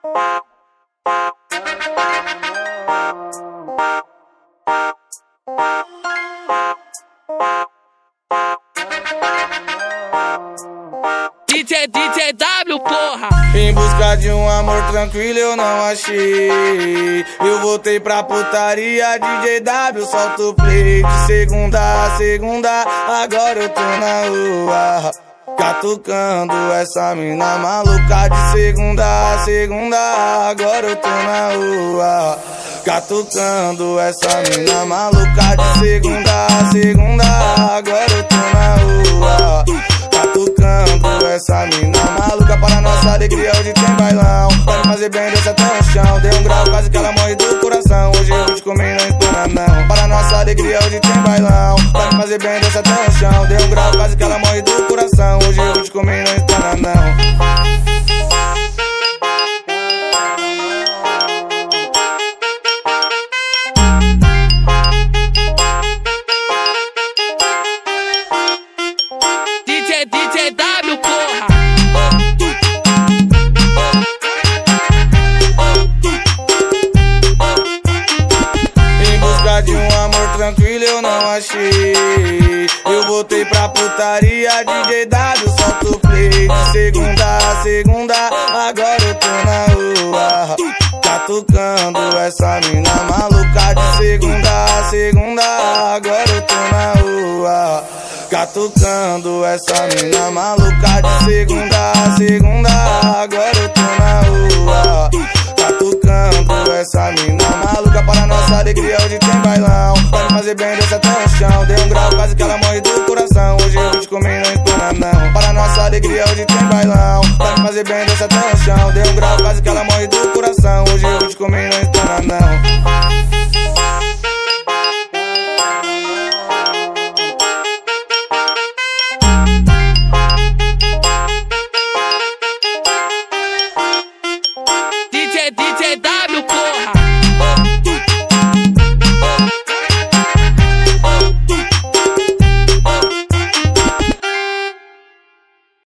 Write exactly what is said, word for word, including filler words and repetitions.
D J, D J W, porra! Em busca de um amor tranquilo eu não achei. Eu voltei pra putaria, D J W, solta o play. De segunda a segunda, agora eu tô na rua catucando essa mina maluca. De segunda a segunda, agora eu tô na rua catucando essa mina maluca. De segunda a segunda, agora eu tô na rua catucando essa mina maluca. Para nossa alegria hoje tem bailão, vai me fazer bem, desce até o chão. Dei um grau, quase que ela morre do coração. Hoje eu vou te comer, não entona não. Para nossa alegria hoje tem bailão, vai me fazer bem, desce até o chão. Dei um grau, quase que ela morre do coração. Hoje eu vou te comer, não entona não. D J W, porra! Em busca de um amor tranquilo eu não achei. Eu voltei pra putaria, D J W, solta o play. De segunda a segunda, agora eu tô na rua catucando essa mina maluca. De segunda a segunda, agora eu tô na rua catucando essa mina maluca. De segunda a segunda, agora eu tô na rua catucando essa mina maluca. Para nossa alegria hoje tem bailão, vai me fazer bem, desce até o chão. Dei um grau, quase que ela morre do coração. Hoje eu vou te comer, não entona não. Para nossa alegria hoje tem bailão, vai me fazer bem, desce até o chão. Dei um grau, quase que ela morre do coração. Hoje eu vou te comer, não entona não.